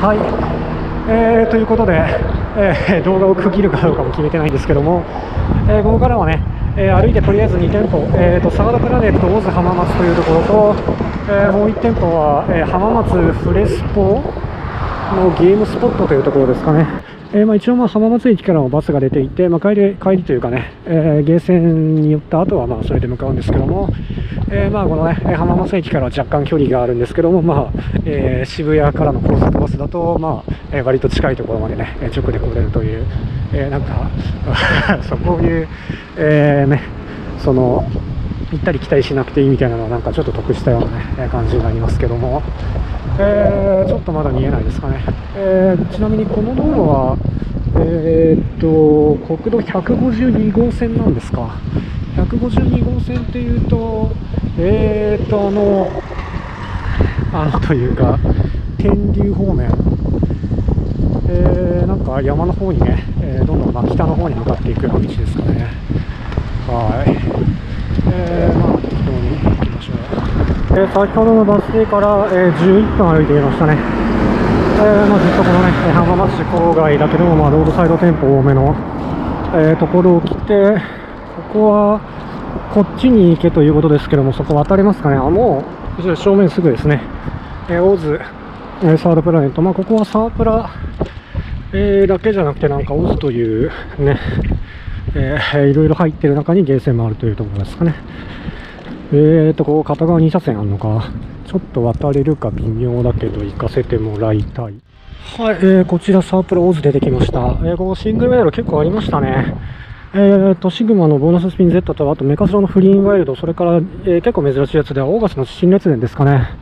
はい、ということで、動画を区切るかどうかも決めてないんですけども、ここからはね、歩いてとりあえず2店舗、サガダプラネット大津浜松というところと、もう1店舗は、浜松フレスポのゲームスポットというところですかね。一応浜松駅からもバスが出ていて、帰りというかね、ゲーセンに寄った後はそれで向かうんですけども、このね、浜松駅からは若干距離があるんですけども、渋谷からの高速バスだと、割と近いところまでね、直で来れるという、なんかそういう、その行ったり来たりしなくていいみたいなのはなんかちょっと得したような、ね、感じになりますけども、ちょっとまだ見えないですかね。ちなみにこの道路は、国道152号線なんですか。152号線っていうと、というか天竜方面、なんか山の方にね、どんどん北の方に向かっていくような道ですかね。はい。適当に行きましょう。先ほどのバス停から、11分歩いていましたね。ずっとこのね、浜松市郊外だけども、ロードサイド店舗多めの、ところを来て、ここはこっちに行けということですけども、そこ渡れますかね。もう正面すぐですね。大津、サードプラネット、ここはサープラ、だけじゃなくて、なんかオズというね、いろいろ入ってる中にゲーセンもあるというところですかね。ここ片側2車線あるのか、ちょっと渡れるか微妙だけど行かせてもらいたい。はい、こちらサープラオズ出てきました。ここシングルメダル結構ありましたね。シグマのボーナススピン Z と、あとメカスラのフリーンワイルド、それから、結構珍しいやつではオーガスの新列伝ですかね。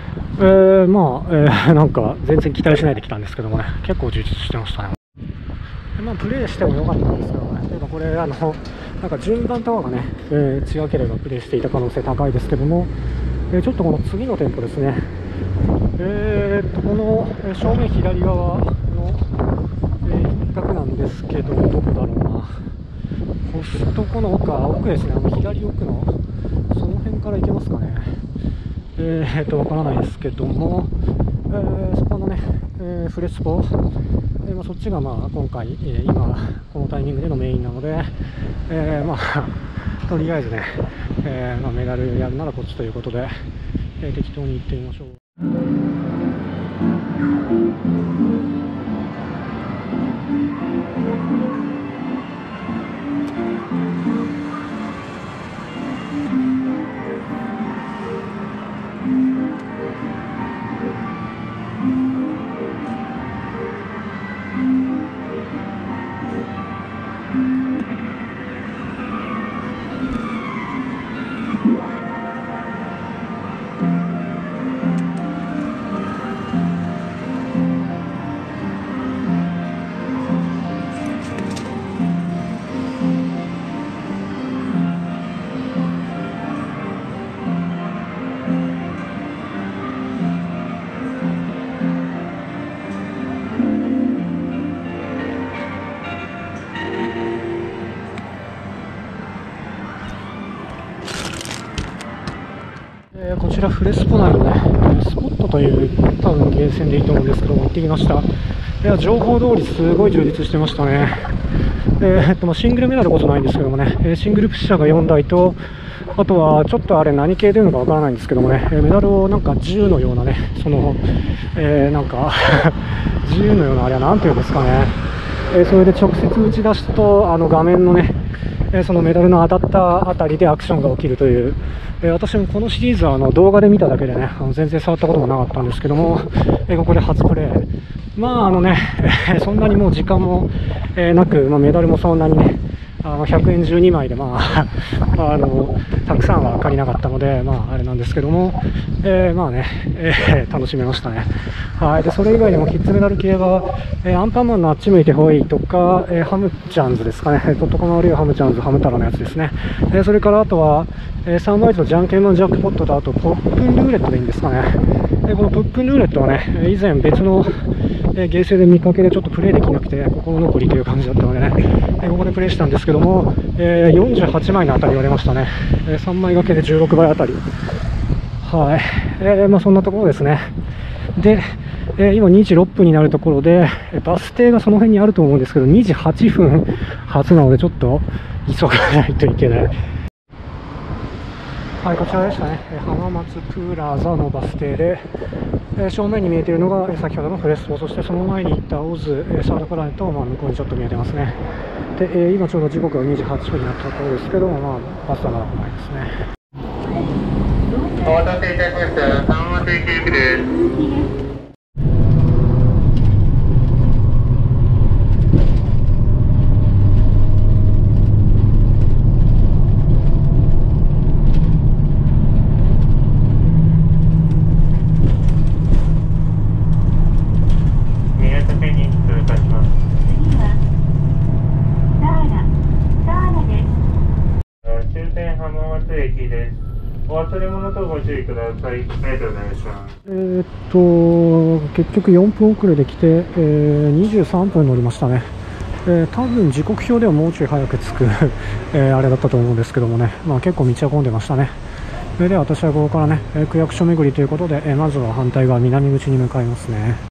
なんか全然期待しないで来たんですけどもね、結構充実してましたね。プレイしても良かったんですけどね、というかこれなんか順番とかがね、違ければプレイしていた可能性高いですけども、ちょっとこの次の店舗ですね、この正面左側の、一角なんですけど、どこだろうな、コストコの奥ですね、左奥のその辺から行けますかね。わからないですけども、そこのね、フレスポ、そっちが今回、今このタイミングでのメインなので、とりあえずね、メダルやるならこっちということで、適当に行ってみましょう。こちらフレスポ内のね、スポットという多分ゲーセンでいいと思うんですけど、行ってきました。情報通りすごい充実してましたね。シングルメダルこそないんですけどもね、シングルプッシャーが4台と、あとはちょっとあれ何系でいうのかわからないんですけどもね、メダルをなんか銃のようなね、なんか銃のようなあれはなんていうんですかね、それで直接打ち出すと画面のね、そのメダルの当たったあたりでアクションが起きるという、私もこのシリーズは動画で見ただけでね、全然触ったこともなかったんですけども、ここで初プレイ、そんなにもう時間も、なく、メダルもそんなにね、100円12枚で、たくさんは借りなかったので、あれなんですけども、楽しめましたね。はい。で、それ以外にもキッズメダル系は、アンパンマンのあっち向いてほいとか、ハムチャンズですかね。ととこの悪いハムチャンズ、ハム太郎のやつですね。それからあとは、サンバイズのジャンケンマンジャックポットと、あとポップンルーレットでいいんですかね。このポップンルーレットはね、以前別の、ゲーセンで見かけでちょっとプレイできなくて心残りという感じだったのでね、ここでプレイしたんですけども、48枚の当たり割れましたね。3枚掛けで16倍当たり。はい。そんなところですね。で、 今2時6分になるところで、バス停がその辺にあると思うんですけど、2時8分発なので、ちょっと急がないといけない。はい、こちらでしたね。浜松プラザのバス停で、正面に見えているのが先ほどのフレスポ、そしてその前に行ったオズサードプラネットも向こうにちょっと見えてますね。で、今ちょうど時刻が2時8分になったところですけども、バスはまだ来ないですね。 お待たせいたしました。浜松駅行きです。お忘れ物とご注意ください。ありがとうございました。 結局4分遅れで来て、23分乗りましたね。多分時刻表ではもうちょい早く着く、あれだったと思うんですけどもね、結構道は混んでましたね。では私はここからね、区役所巡りということで、まずは反対側南口に向かいますね。